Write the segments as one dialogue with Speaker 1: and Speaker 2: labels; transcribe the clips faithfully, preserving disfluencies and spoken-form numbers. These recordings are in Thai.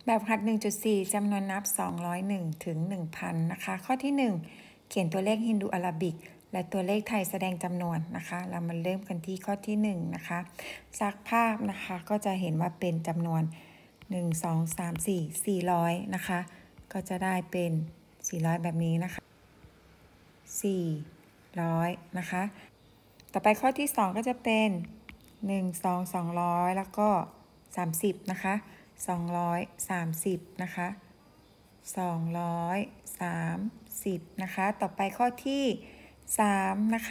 Speaker 1: แบบหัด หนึ่งจุดสี่ จำนวนนับ สองร้อยเอ็ด ถึง หนึ่งพัน นะคะ ข้อที่ หนึ่ง เขียนตัวเลขฮินดูอาราบิกและตัวเลขไทยแสดงจำนวนนะคะ เรามาเริ่มกันที่ข้อที่ หนึ่ง นะคะจากภาพนะคะก็จะเห็นว่าเป็นจำนวน หนึ่ง สอง สาม สี่ สี่ร้อย นะคะ ก็จะได้เป็น สี่ร้อย แบบนี้นะคะ สี่ร้อย นะคะ ต่อไปข้อที่ สอง ก็จะเป็น หนึ่ง สอง สองร้อย แล้วก็ สามสิบ นะคะสองร้อยสามสิบ นะคะสองร้อยสามสิบ นะคะ ต่อไปข้อที่ สาม นะคะ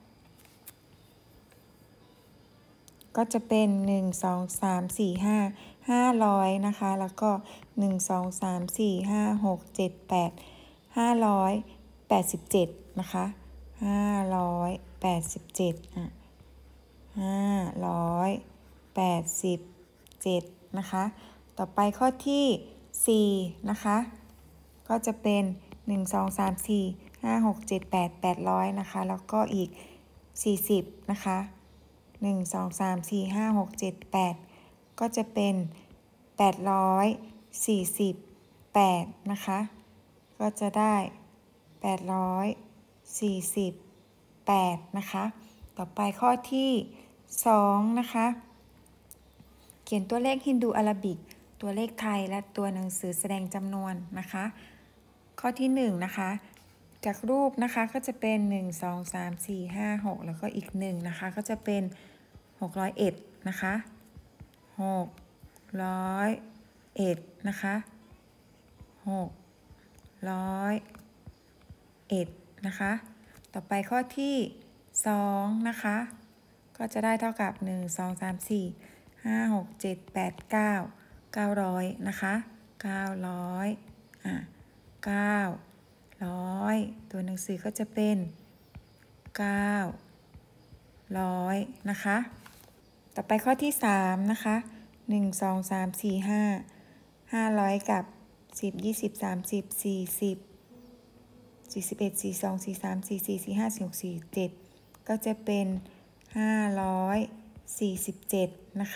Speaker 1: ก็จะเป็น หนึ่ง สอง สาม สี่ ห้า ห้าร้อย นะคะ แล้วก็ หนึ่ง สอง สาม สี่ ห้า หก เจ็ด แปด ห้าร้อยแปดสิบเจ็ด นะคะ ห้าร้อยแปดสิบเจ็ด อ่ะ ห้าร้อยแปดสิบเจ็ด นะคะ ต่อไปข้อที่ สี่ นะคะ ก็จะเป็น หนึ่ง สอง สาม สี่ ห้า หก เจ็ด แปด แปดร้อย นะคะ แล้วก็อีก สี่สิบ นะคะ หนึ่ง สอง สาม สี่ ห้า หก เจ็ด แปด ก็จะเป็น แปดร้อยสี่สิบแปด นะคะ ก็จะได้ แปดร้อยสี่สิบแปด นะคะ ต่อไปข้อที่ สอง นะคะ เขียนตัวเลขฮินดูอาราบิกตัวเลขไทยและตัวหนังสือแสดงจำนวนนะคะ ข้อที่ หนึ่ง นะคะจากรูปนะคะก็จะเป็น หนึ่ง สอง สาม สี่ ห้า หก แล้วก็อีกหนึ่งนะคะก็จะเป็น หกร้อยเอ็ด นะคะ หกร้อยเอ็ด นะคะ หกร้อยเอ็ด นะคะ ต่อไปข้อที่ สอง นะคะ ก็จะได้เท่ากับ หนึ่ง สอง สาม สี่ ห้า หก เจ็ด แปด เก้า เก้าร้อย นะคะ เก้าร้อย อ่ะ เก้าร้อย ตัวหนังสือก็จะเป็น เก้าร้อย นะคะ ต่อไปข้อที่ สาม นะคะ หนึ่ง สอง สาม สี่ ห้า ห้าร้อยกับ สิบ ยี่สิบ สามสิบ สี่สิบ สี่สิบเอ็ด สี่สิบสอง สี่สิบสาม สี่สิบสี่ สี่สิบห้า สี่สิบหก สี่สิบเจ็ด ก็จะเป็น ห้าร้อยสี่สิบเจ็ด นะคะ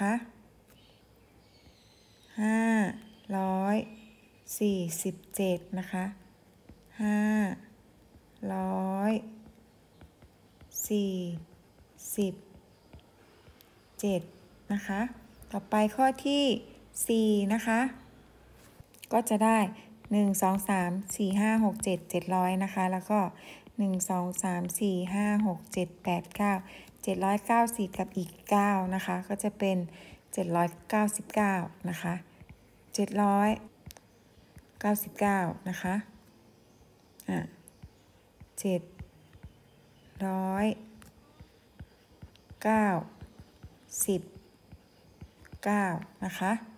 Speaker 1: ห้าร้อยสี่สิบเจ็ด นะคะ ห้าร้อยสี่สิบเจ็ด นะคะ ต่อไปข้อที่ สี่ นะคะ ก็จะได้ หนึ่ง สอง สาม สี่ ห้า หก เจ็ด เจ็ดร้อย นะคะ แล้วก็ หนึ่ง สอง สาม สี่ ห้า หก เจ็ด แปด เก้า เจ็ดร้อยเก้าสิบกับอีก เก้า นะคะ ก็จะเป็น เจ็ดร้อยเก้าสิบเก้า นะคะ เจ็ดร้อยเก้าสิบเก้า นะคะ อ่ะ เจ็ดร้อยเก้าสิบเก้า นะคะ